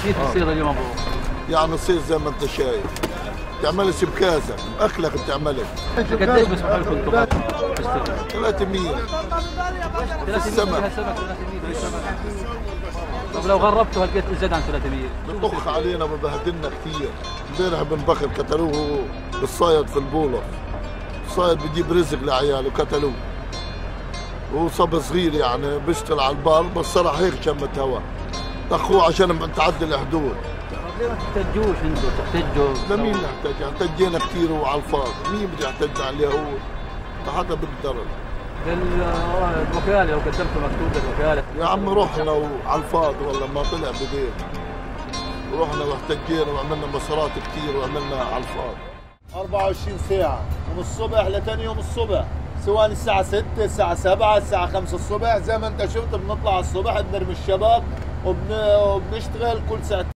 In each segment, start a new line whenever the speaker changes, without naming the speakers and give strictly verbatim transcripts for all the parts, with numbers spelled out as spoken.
كيف بتصير اليوم ابو؟
يعني تصير زي ما انت شايف، تعملش بكازة، اكلك بتعملها.
قديش بسمحوا لكم انتم
ثلاثمية
ثلاثمية سمك ثلاثمية سمك. طب لو غربتوا هالقد زاد عن ثلاثمية
بطخ علينا ببهدلنا كثير. امبارح بن بكر قتلوه بالصيد في البولة، الصيد بيجيب رزق لعياله قتلوه، وهو صبي صغير يعني بيشتغل على البر، بس صراحة هيك شمت هوا طخوه عشان تعدي الحدود.
ليه ما تحتجوش انتم؟ تحتجوا
لمين نحتاج؟ احتجينا كثير وعلى الفاضي، مين بده يحتج على اليهود؟ حتى بيقدر.
الوكالة لو قدمتوا مكتوب للوكالة
يا عم رحنا وعلى الفاضي والله ما طلع بدين، ورحنا واحتجينا وعملنا مسارات كثير وعملنا على الفاضي.
أربعة وعشرين ساعة من الصبح لثاني يوم الصبح، سواء الساعة ستة، الساعة سبعة، الساعة خمسة الصبح، زي ما أنت شفت بنطلع الصبح بنرمي الشباب وبن... وبنشتغل كل ساعتين.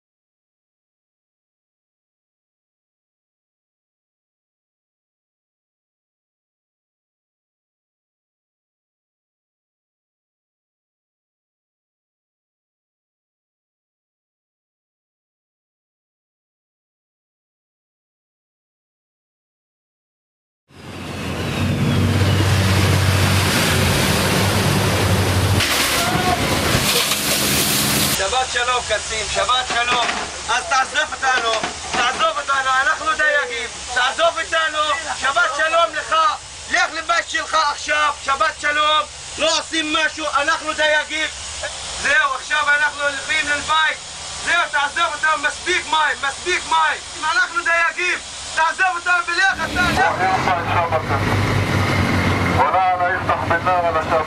شباب شلوم كسيم، شباب شلوم، אז תעזוב אותנו, תעזוב אותנו, אנחנו דייגים, תעזוב אותנו, שבת שלום לך, לך לבית שלך עכשיו, שבת שלום, לא עושים משהו, אנחנו דייגים, זהו, עכשיו אנחנו הולכים לבית, זהו, תעזוב אותנו, מספיק מים, מספיק מים, אנחנו דייגים, תעזוב אותנו ולך אתה, לך.
ولا أنا يفتح بالنار على شباب